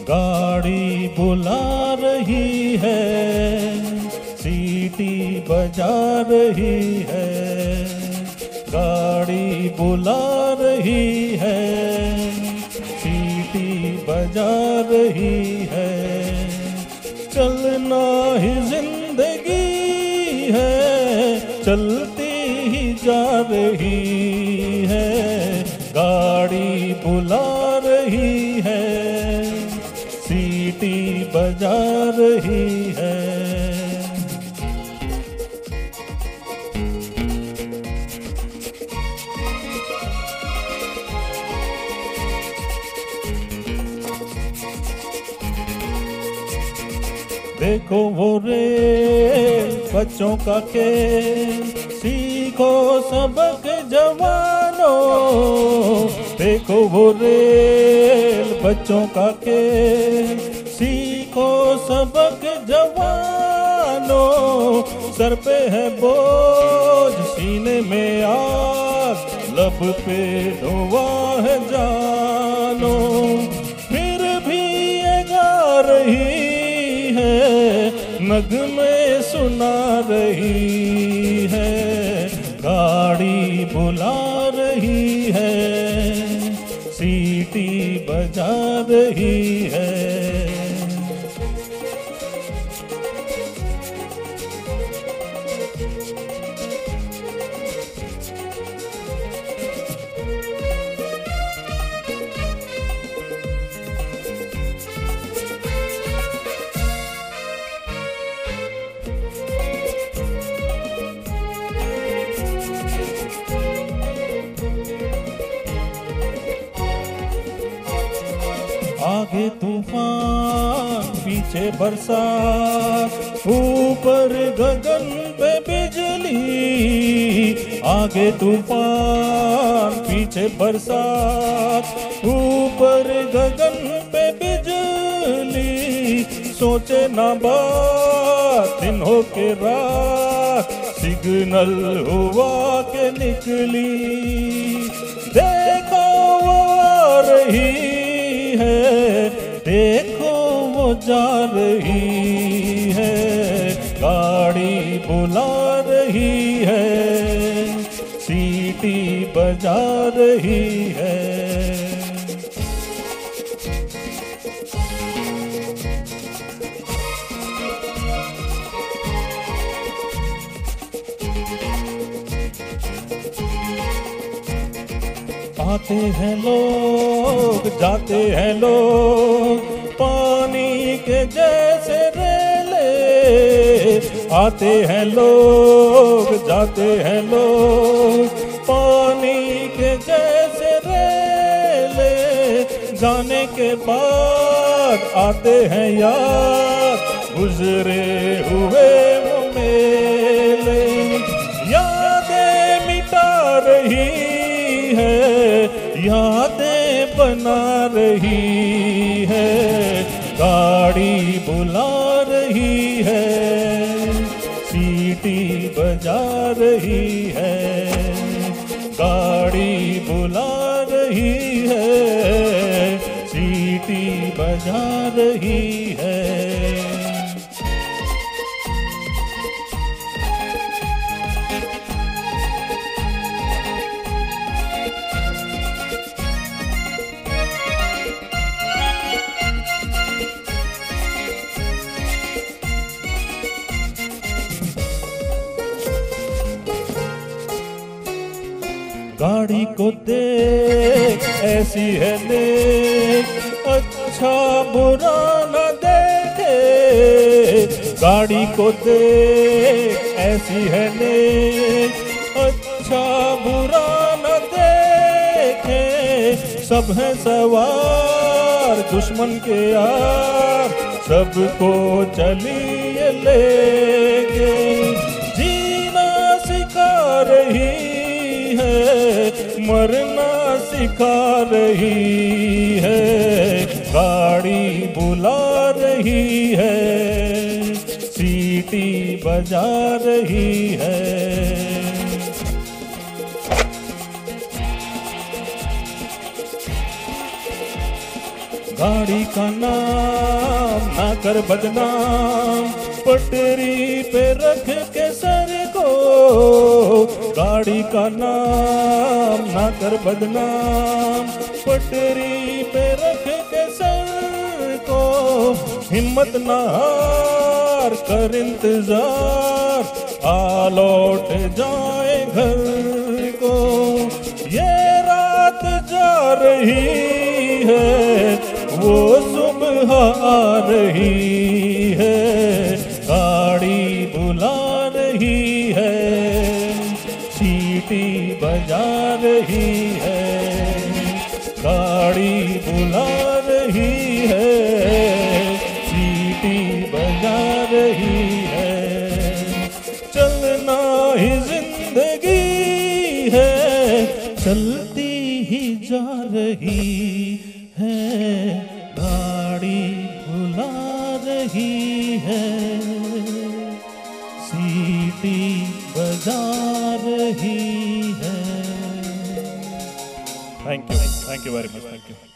गाड़ी बुला रही है, सीटी बजा रही है। गाड़ी बुला रही है, सीटी बजा रही है। चलना ही जिंदगी है, चलती ही जा रही है। गाड़ी बुला रही है, सीटी बजा रही है। देखो वो रेल बच्चों का खेल, सीखो सबक जवानों। देखो वो रेल बच्चों का खेल, सीखो सबक जवानों। सर पे है बोझ, सीने में आग, लब पे धुआं है जानो। फिर भी ये गा रही है, नगमे सुना रही है। गाड़ी बुला रही है, सीटी बजा रही है। आगे तूफान, पीछे बरसात, ऊपर गगन पे बिजली। आगे तूफान, पीछे बरसात, ऊपर गगन पे बिजली। सोचे ना बात, दिन हो के रात, सिग्नल हुआ के निकली। देखो वो आ रही है, देखो वो जा रही है। गाड़ी बुला रही है, सीटी बजा रही है। आते हैं लोग, जाते हैं लोग, पानी के जैसे रेले। आते हैं लोग, जाते हैं लोग, पानी के जैसे रेले। जाने के बाद आते हैं याद, गुजरे हुए वो मेले। यादें मिटा रही है, यादें बना रही है। गाड़ी बुला रही है, सीटी बजा रही है। गाड़ी बुला रही है, सीटी बजा रही है। गाड़ी को देख, ऐसी है देख, अच्छा बुरा न देखे। गाड़ी को देख, ऐसी है देख, अच्छा बुरा न देखे। सब है सवार दुश्मन के यार, सबको चलिए लेके। जीना सिखा रही है, मरना सिखा रही है। गाड़ी बुला रही है, सीटी बजा रही है। गाड़ी का नाम ना कर बदनाम, पटरी पे रख के सर को, गाड़ी का नाम ना कर बदनाम, पटरी पे रख के सर को, हिम्मत ना हार कर इंतजार, आ लौट जाए घर को, ये रात जा रही है, वो सुबह आ रही है, गाड़ी बुला रही है, सीटी बजा रही है, गाड़ी बुला रही है, सीटी बजा रही है, चलना ही जिंदगी है, चलती ही जा रही है, गाड़ी बुला रही है, सीटी बजा रही है। Thank you very much, thank you.